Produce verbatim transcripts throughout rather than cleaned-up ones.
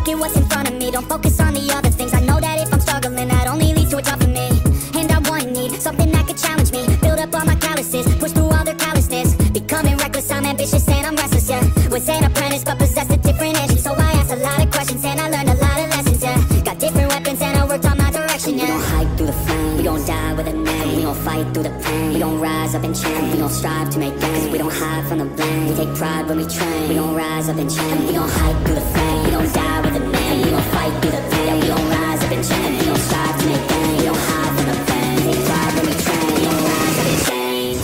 look at what's in front of me. Don't focus on the other things. I know that if I'm struggling, that only leads to a job for me. And I want and need something that could challenge me. Build up all my calluses, push through all their callousness. Becoming reckless, I'm ambitious and I'm restless, yeah. Was an apprentice but possessed a different edge. So I asked a lot of questions and I learned a lot of lessons, yeah. Got different weapons and I worked on my direction, yeah. We gon' hike through the flame, we gon' die with a name. We gon' fight through the pain, we gon' rise up and change. We gon' strive to make gains, we don't hide from the blame. We take pride when we train, we gon' rise up and change. We gon' hike through the flame, we gon' die with a name. We gon' fight through the pain, we gon' rise up and change. We gon' strive to make gains, we don't hide from the blame. We take pride when we train, we gon' rise up and change.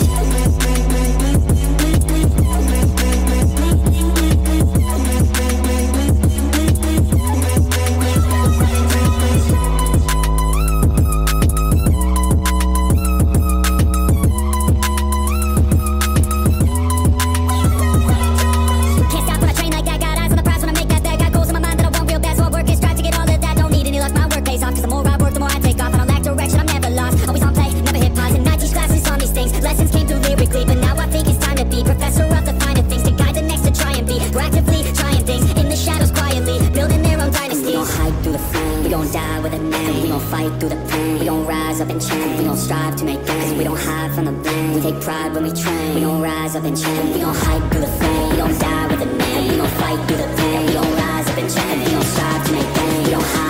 Through the pain, we gon' rise up and change. We gon' strive to make gains, we don't hide from the blame. We take pride when we train, we gon' rise up and change. We gon' hike through the flame, we gon' die with a name. We gon' fight through the pain, we gon' rise up and change. We gon' strive to make gains, we don't hide